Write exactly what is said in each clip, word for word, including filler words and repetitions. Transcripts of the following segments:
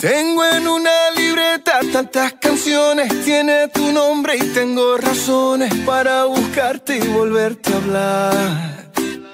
Tengo en una libreta tantas canciones, tiene tu nombre y tengo razones para buscarte y volverte a hablar.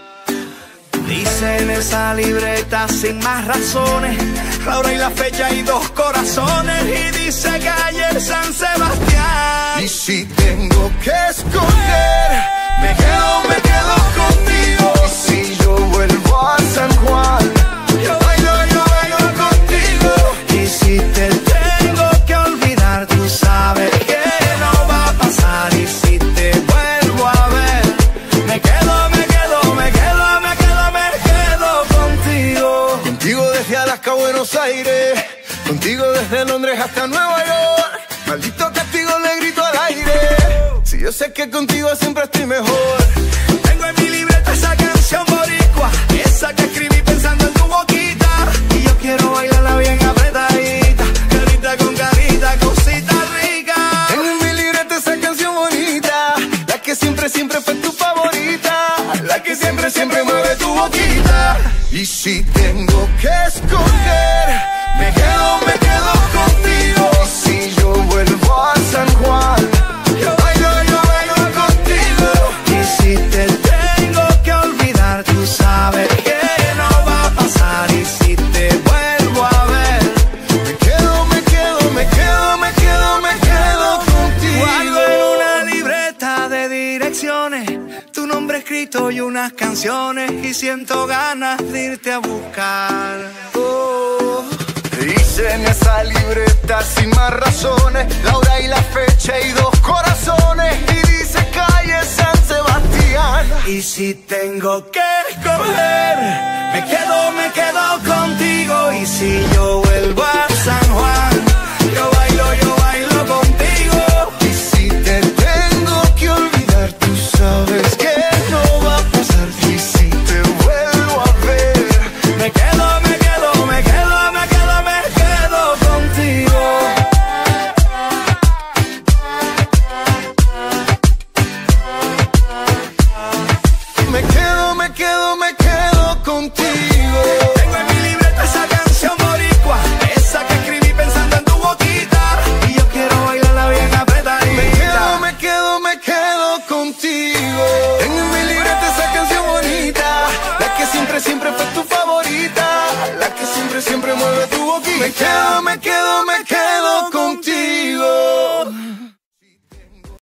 Dice en esa libreta sin más razones, la hora y la fecha y dos corazones, y dice calle San Sebastián. Y si tengo que escoger, me quedo, me quedo contigo. Y si yo vuelvo a San Juan, yo bailo, yo bailo contigo. Y si te tengo que olvidar, tú sabes que no va a pasar. Y si te vuelvo a ver, me quedo, me quedo, me quedo, me quedo, me quedo contigo. Contigo desde Alaska a Buenos Aires, contigo desde Londres hasta Nueva York. Maldito castigo le grito al aire, si yo sé que contigo siempre estoy mejor. Tengo en mi libreta esa canción boricua, esa que escribí pensando en tu boquita. Y yo quiero bailarla bien apretadita, carita con carita, cosita rica. Tengo en mi libreta esa canción bonita, la que siempre, siempre fue tu favorita, la que siempre, siempre mueve tu boquita. Y si tengo que escoger, me quedo, me quedo contigo. Y si yo vuelvo a San Juan, yo bailo, yo bailo contigo. Y si te tengo que olvidar, tú sabes que no va a pasar. Y si te vuelvo a ver, me quedo, me quedo, me quedo, me quedo, me quedo contigo. Guardo en una libreta de direcciones tu nombre escrito y unas canciones, y siento ganas de irte a buscar. Oh, dice en esa libreta sin más razones, la hora y la fecha y dos corazones, y dice calle San Sebastián. Y si tengo que escoger, me quedo, me quedo contigo. Y si yo vuelvo a San Juan, yo bailo, yo bailo contigo. Y si te tengo que olvidar, tú sabes que no va a pasar. Y si te vuelvo a ver, me quedo, me quedo, me quedo, me quedo, me quedo contigo. me quedo, me quedo, me quedo contigo. Tengo en mi libreta esa canción boricua, esa que escribí pensando en tu boquita. Y yo quiero bailarla bien apretadita. Me quedo, me quedo, me quedo contigo. Tengo en mi libreta esa canción bonita, la que siempre, siempre fue tu favorita, la que siempre, siempre mueve tu boquita. Me quedo, me quedo, me